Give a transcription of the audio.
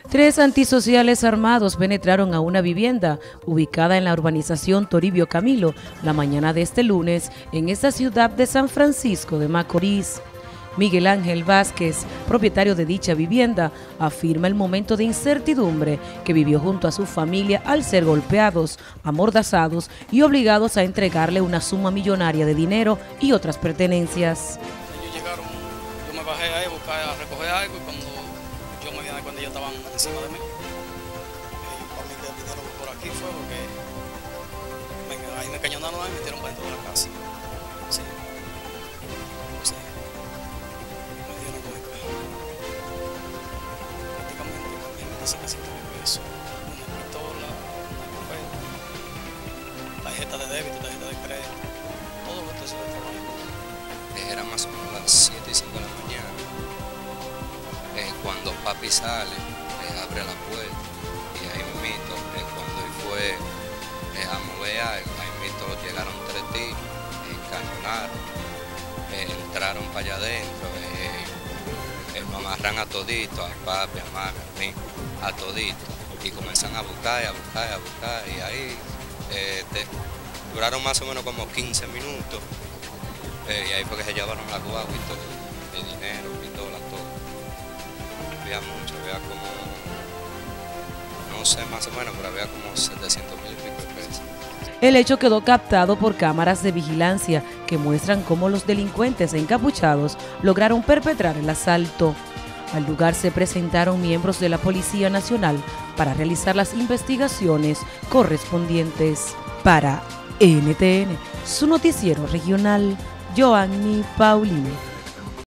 Tres antisociales armados penetraron a una vivienda ubicada en la urbanización Toribio Camilo la mañana de este lunes en esta ciudad de San Francisco de Macorís. Miguel Ángel Vázquez, propietario de dicha vivienda, afirma el momento de incertidumbre que vivió junto a su familia al ser golpeados, amordazados y obligados a entregarle una suma millonaria de dinero y otras pertenencias. Ellos llegaron, yo me bajé ahí a recoger algo y cuando yo me di cuenta ellos estaban encima de mí. Ellos para mí que el dinero por aquí fue porque ahí me cañonaron y me metieron para dentro de la casa. Sí. Sí. Me dieron con prácticamente casi 100.000 pesos. Una pistola, una escopeta, tarjeta de débito, tarjeta de crédito, todo lo que se le trabajo. Era más o menos las 7:05 de la mañana. Cuando papi sale, abre la puerta y ahí mismo, cuando él fue a mover algo, ahí mismo llegaron tres tipos, encañonaron, entraron para allá adentro, nos amarran a todito, a papi, a mami, a mí, a todito, y comenzan a buscar, y ahí duraron más o menos como 15 minutos, y ahí fue que se llevaron la guagua y todo, el dinero, pistola, todo. Había mucho, había como, no sé más o menos, pero había como 700.000 y pico de pesos. El hecho quedó captado por cámaras de vigilancia que muestran cómo los delincuentes encapuchados lograron perpetrar el asalto. Al lugar se presentaron miembros de la Policía Nacional para realizar las investigaciones correspondientes. Para NTN, su noticiero regional, Joanny Paulino.